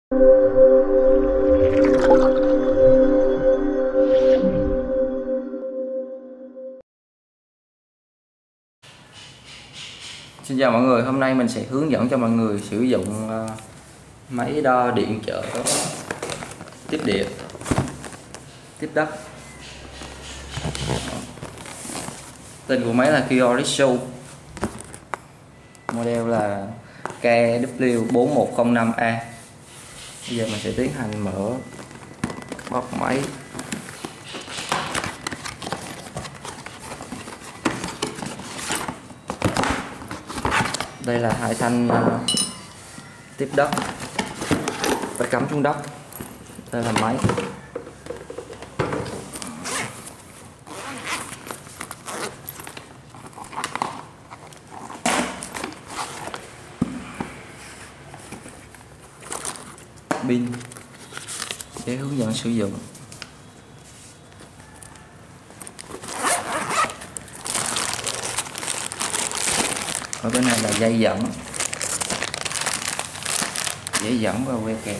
Xin chào mọi người, hôm nay mình sẽ hướng dẫn cho mọi người sử dụng máy đo điện trở tiếp điện, tiếp đất. Tên của máy là Kioritsu, model là KW4105A. Bây giờ mình sẽ tiến hành mở bóc máy. Đây là hai thanh tiếp đất phải cắm xuống đất. Đây là máy. Pin để hướng dẫn sử dụng. Ở bên này là dây dẫn và que kẹp.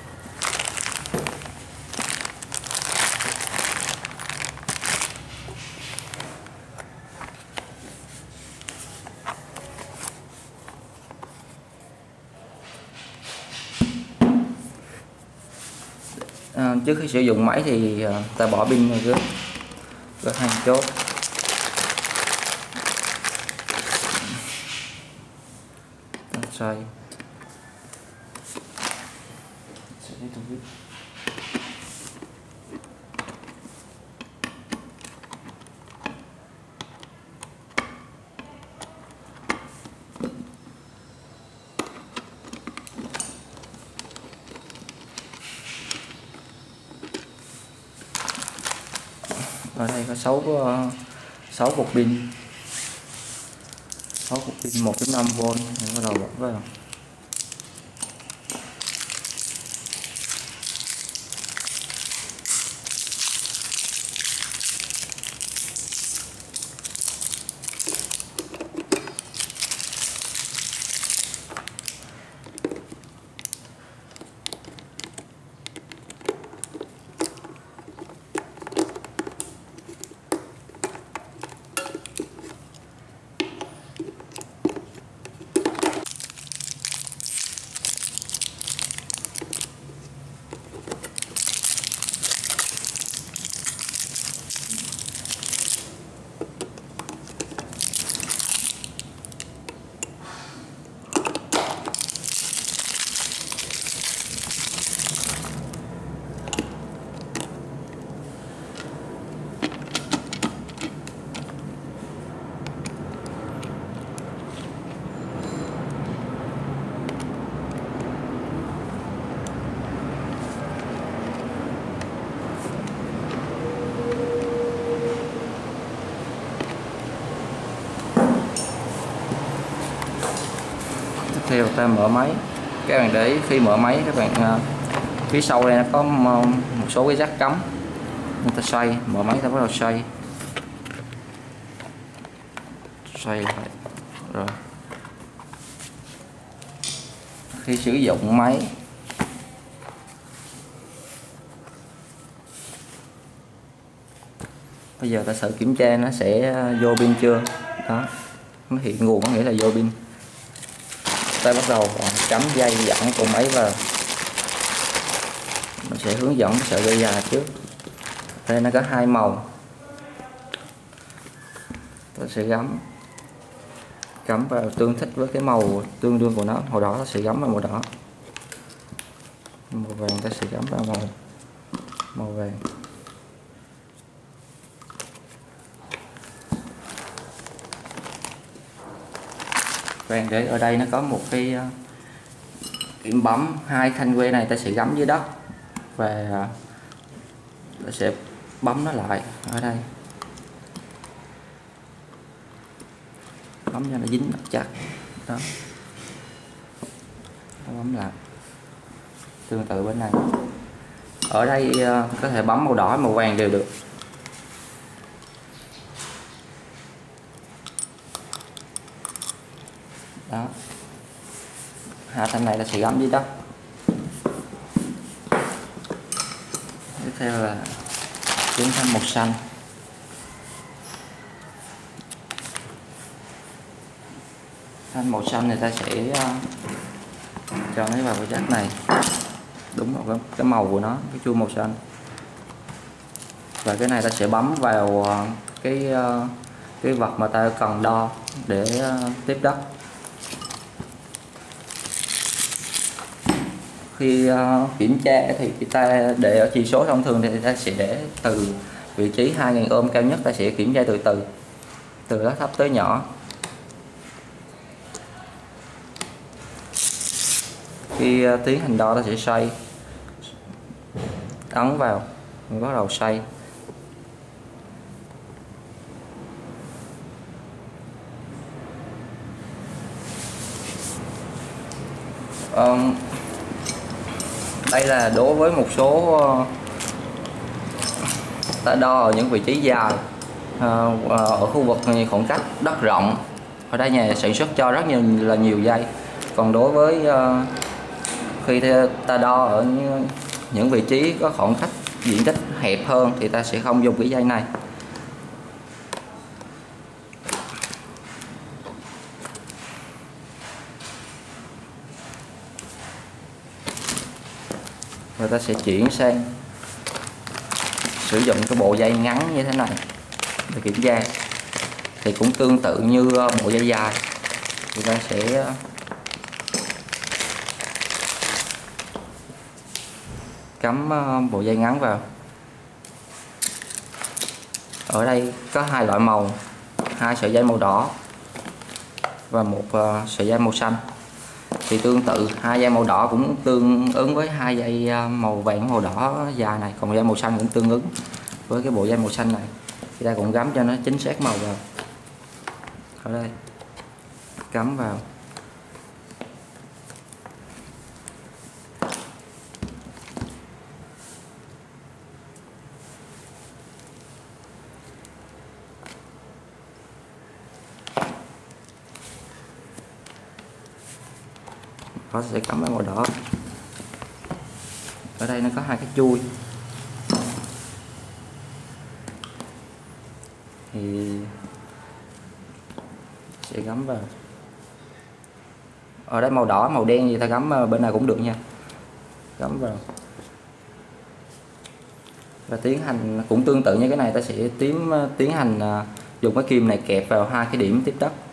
Trước khi sử dụng máy thì ta bỏ pin vào rớt hai chốt. Xoay ở đây có 6 cục pin, 1.5V. Mình bắt đầu bật vào. Tiếp theo ta mở máy. Các bạn để ý khi mở máy, các bạn phía sau đây nó có một số cái jack cắm. Người ta xoay, mở máy ta bắt đầu xoay lại. Rồi khi sử dụng máy, bây giờ ta sẽ kiểm tra nó sẽ vô pin chưa. Đó, nó hiện nguồn có nghĩa là vô pin. Ta bắt đầu cắm dây dẫn của máy vào. Mình sẽ hướng dẫn cái sợi dây dài trước. Đây nó có hai màu. Ta sẽ cắm vào tương thích với cái màu tương đương của nó. Màu đỏ ta sẽ gắm vào màu đỏ, màu vàng ta sẽ gắm vào màu vàng. Bạn để ở đây nó có một cái điểm bấm. Hai thanh que này ta sẽ gắm dưới đất và ta sẽ bấm nó lại ở đây, bấm cho nó dính chặt. Đó, bấm lại. Tương tự bên này, ở đây có thể bấm màu đỏ màu vàng đều được. Đó, hai thanh này là sẽ gắm dưới đất. theo là tiến thanh màu xanh. Thanh màu xanh thì ta sẽ cho nó vào cái jack này, đúng rồi, cái màu của nó, cái chuông màu xanh. Và cái này ta sẽ bấm vào cái vật mà ta cần đo để tiếp đất. Khi kiểm tra thì ta để ở chỉ số thông thường thì ta sẽ để từ vị trí 2000 ohm cao nhất, ta sẽ kiểm tra từ từ đó thấp tới nhỏ. Khi tiến hành đo ta sẽ xoay, ấn vào, bắt đầu xoay. Đây là đối với một số ta đo ở những vị trí dài, ở khu vực khoảng cách đất rộng. Ở đây nhà sản xuất cho rất nhiều dây. Còn đối với khi ta đo ở những vị trí có khoảng cách diện tích hẹp hơn thì ta sẽ không dùng cái dây này. Rồi ta sẽ chuyển sang sử dụng cái bộ dây ngắn như thế này để kiểm tra. Thì cũng tương tự như bộ dây dài, thì ta sẽ cắm bộ dây ngắn vào. Ở đây có hai loại màu, hai sợi dây màu đỏ và một sợi dây màu xanh. Thì tương tự hai dây màu đỏ cũng tương ứng với hai dây màu vàng màu đỏ dài này, còn dây màu xanh cũng tương ứng với cái bộ dây màu xanh này. Thì ta cũng gắm cho nó chính xác màu vào. Ở đây cắm vào. Nó sẽ cắm vào màu đỏ. Ở đây nó có hai cái chui, thì sẽ gắm vào. Ở đây màu đỏ màu đen thì ta gắm bên này cũng được nha. Gắm vào và tiến hành cũng tương tự như cái này, ta sẽ tiến hành dùng cái kim này kẹp vào hai cái điểm tiếp đất.